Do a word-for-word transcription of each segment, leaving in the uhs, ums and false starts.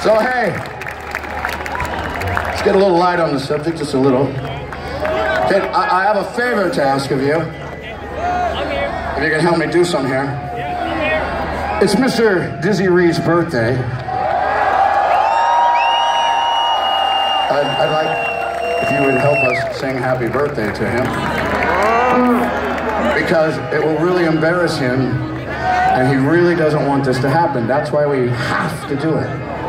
So hey, let's get a little light on the subject, just a little. Okay, I, I have a favor to ask of you. If you can help me do something here. It's Mister Dizzy Reed's birthday. I'd, I'd like if you would help us sing happy birthday to him. Because it will really embarrass him, and he really doesn't want this to happen. That's why we have to do it.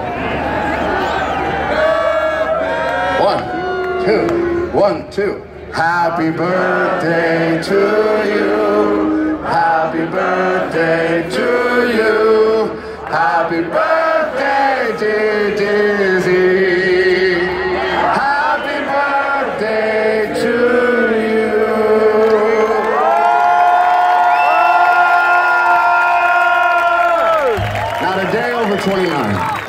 One, two, one, two. Happy birthday to you. Happy birthday to you. Happy birthday, dear Dizzy. Happy birthday to you. Not a day over twenty-nine.